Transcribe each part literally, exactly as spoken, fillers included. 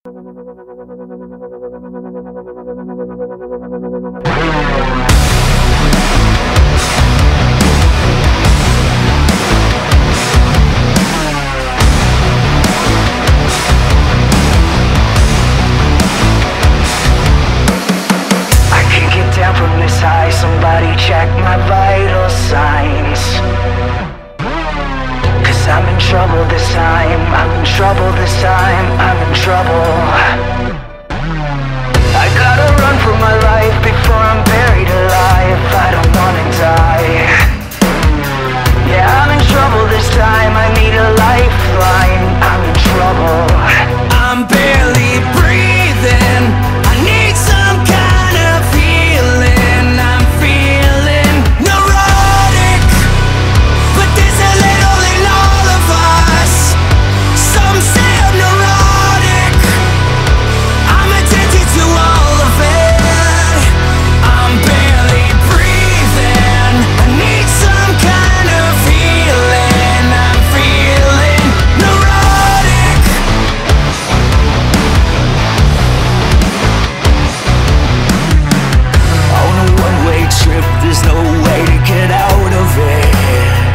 Somebody check my vital signs, 'cause I'm in trouble this time. I'm in trouble this time. I'm in trouble. I gotta run for my life before I'm buried alive. I don't wanna die. Yeah, I'm in trouble this time. I need a lifeline. I'm in trouble. I'm barely breathing. I need some kind of healing. I'm feeling neurotic, but there's a little in all of us. Some say I'm neurotic. I'm addicted to all of it. I'm barely breathing. I need some kind of healing. I'm feeling neurotic. On a one-way trip, there's no way to get out of it.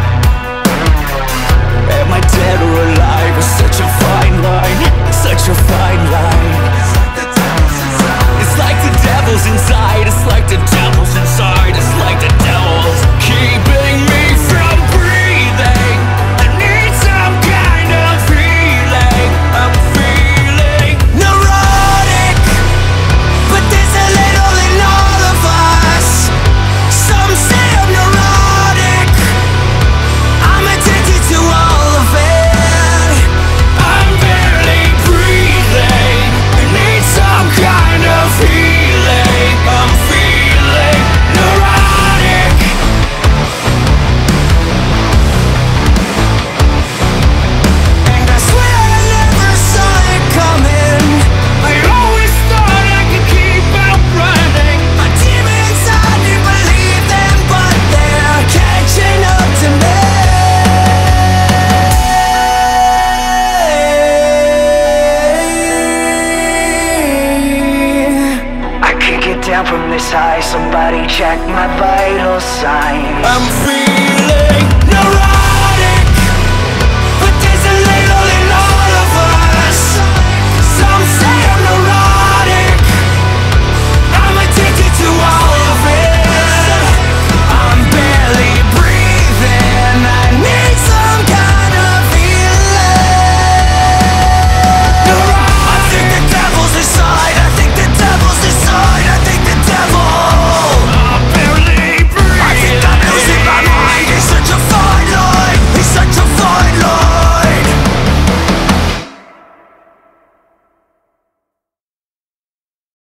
Am I dead or alive? It's such a fine line, such a fine line. It's like the devil's inside. It's like the devil's inside. It's like the devil's keeping me from breathing. I need some kind of healing. I'm feeling neurotic, but there's a little in all of us. Some say I'm neurotic. I'm addicted to all of it. I'm barely breathing. I need some kind of healing. I'm feeling neurotic. And I swear I never saw it coming. I always thought I could keep out running. My demons, I didn't believe them, but they're catching up to me. I can't get down from this high. Somebody check my vital signs. I'm free.